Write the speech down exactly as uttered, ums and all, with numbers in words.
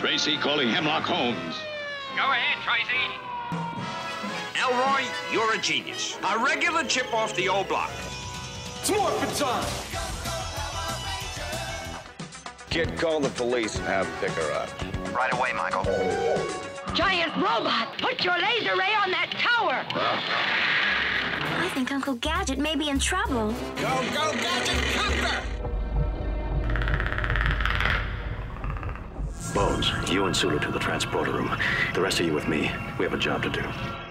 Tracy calling Hemlock Holmes. Go ahead, Tracy. Elroy, you're a genius. A regular chip off the old block. It's Morphin' time! Kid, call the police and have them pick her up. Right away, Michael. Giant robot! Put your laser ray on that tower! I think Uncle Gadget may be in trouble. Go, go, Gadget, copter! Bones, you and Sulu to the transporter room. The rest of you with me. We have a job to do.